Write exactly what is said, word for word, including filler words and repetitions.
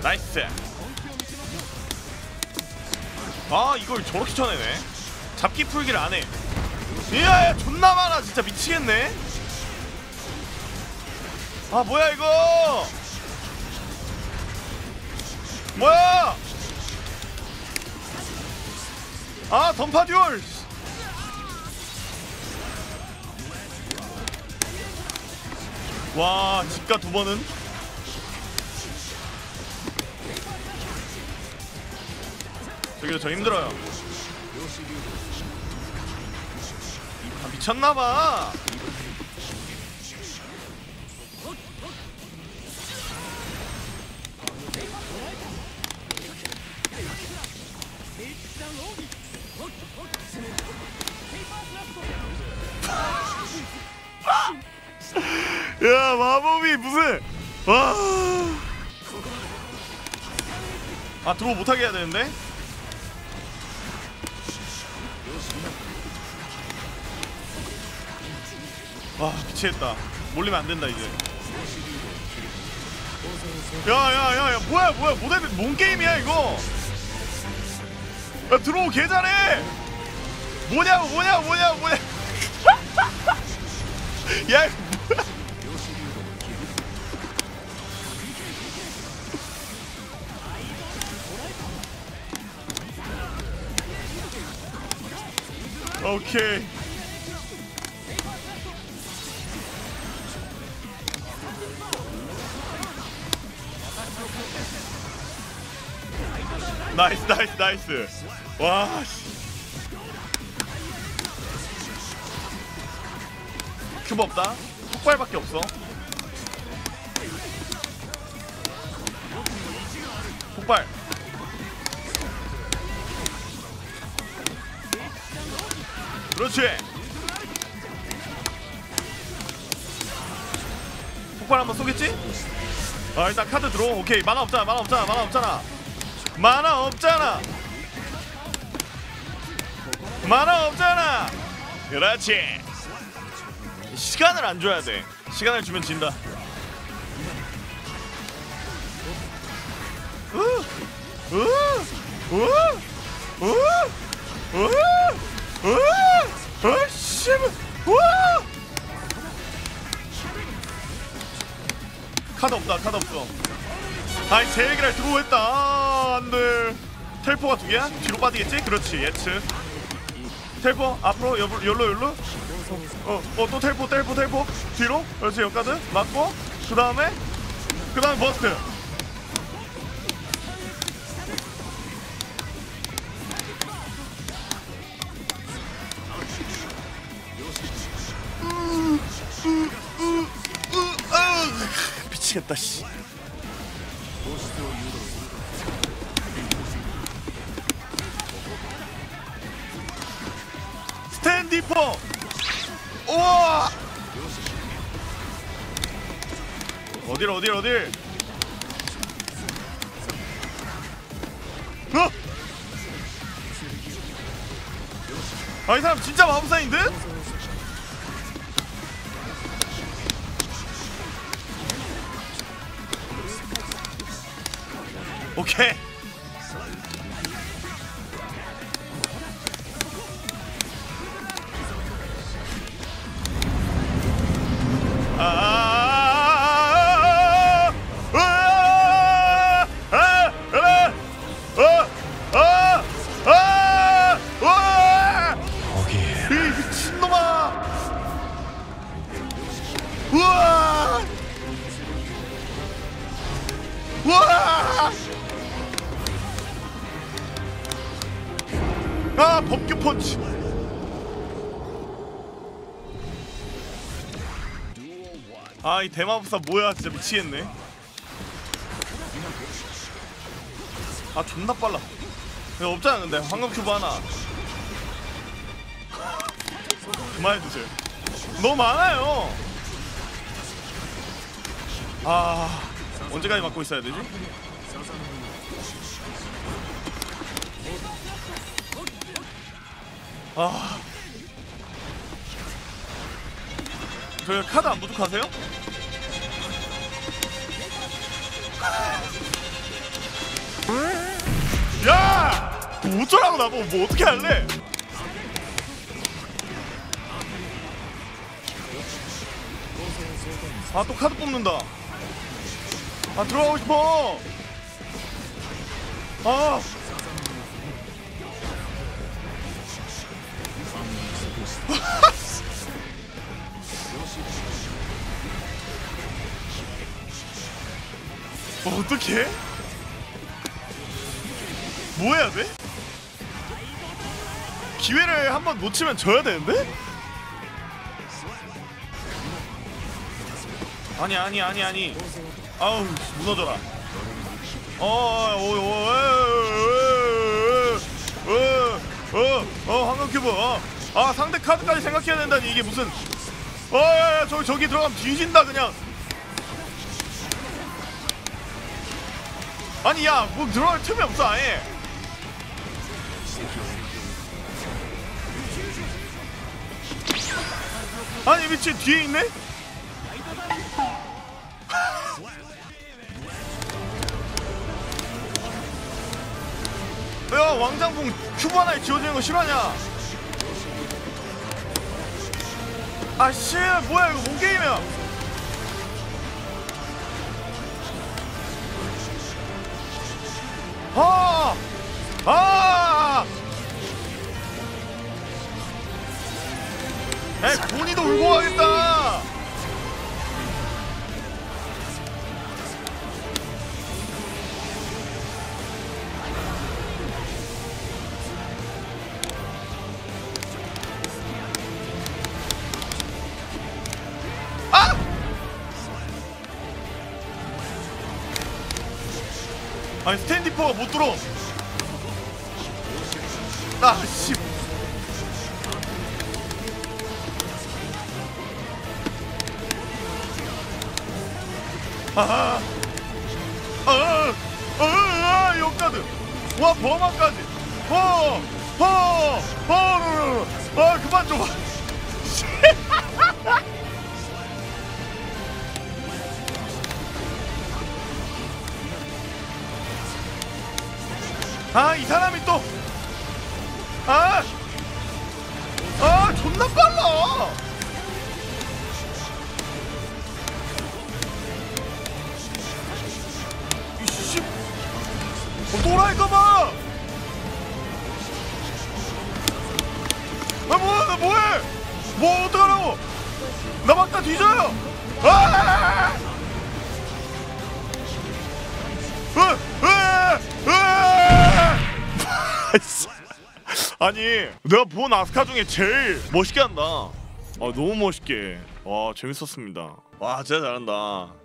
나이스. 아 이걸 저렇게 쳐내네. 잡기 풀기를 안해. 이야 존나 많아 진짜 미치겠네. 아 뭐야 이거 뭐야. 아 던파 듀얼. 와 집가 두 번은. 저기요 저 힘들어요. 아, 미쳤나봐. 야 마법이 무슨 와. 아 드로우 못하게 해야 되는데. 와 미치겠다. 몰리면 안 된다 이제. 야야야야 뭐야 뭐야 뭐야 뭔 게임이야 이거. 야 드로우 개 잘해. 뭐냐고 뭐냐고 뭐냐고 뭐냐. 야 이거 뭐야. 오케이. 나이스 나이스 나이스. 와 씨. 큐브 없다. 폭발밖에 없어. 폭발. 그렇지. 폭발 한번 쏘겠지? 아 일단 카드 들어. 오케이 만화 없잖아 만화 없잖아 만화 없잖아 만화 없잖아 만화 없잖아. 그렇지. 시간을 안 줘야 돼. 시간을 주면 진다. 카드 없다 카드 없어. 아이 제 얘기를 들어오 했다. 아, 안돼. 텔포가 두 개야? 뒤로 빠지겠지? 그렇지 예측. 텔포 앞으로 여블 열로 열로. 어 어 또 텔포 텔포 텔포 뒤로. 그렇지 역가드 맞고 그 다음에 그 다음에 버스트. 미치겠다 씨. 스탠디퍼. 우와. 어딜 어딜 어딜. 어? 아 이 사람 진짜 마법사인 듯? 오케이. 아 법규 펀치. 아 이 대마법사 뭐야 진짜 미치겠네. 아 존나 빨라. 이거 없잖아 근데 황금 큐브 하나. 그만해주세요. 너무 많아요. 아 언제까지 맞고 있어야 되지? 아 저희 카드 안 부족하세요? 야! 뭐 어쩌라고 나보고 뭐 어떻게 할래? 아 또 카드 뽑는다. 아 들어가고 싶어. 아 어떡해? 뭐 해야 돼? 기회를 한번 놓치면 져야 되는데? 아니 아니 아니 아니 아우 무너져라. 어어어어어어 황금 큐브. 어. 아 상대 카드까지 생각해야 된다니 이게 무슨. 어야야 저기 저기 들어가면 뒤진다 그냥. 아니 야 뭐 들어갈 틈이 없어 아예. 아니 미친 뒤에 있네? 야 왕장봉 큐브 하나에 지워지는 거 싫어하냐? 아씨 뭐야 이거 뭔 게임이야? 아! 아! 에 고니도 울고 가겠다. 아! 아니 스탠디퍼가 못 들어. 아 씨. 아, 아, 아, 아, 역가드. 와 범한까지. 어, 어, 어, 아 그만 좀. 아 이 사람이 또. 아, 아 존나 빨라. 이씨, 어, 또라이까봐. 아 뭐야, 나 뭐해? 뭐 어떡하라고? 나 막다 뒤져요. 아! 으, 으, 으! 아니 내가 본 아스카 중에 제일 멋있게 한다. 아 너무 멋있게. 와 재밌었습니다. 와 진짜 잘한다.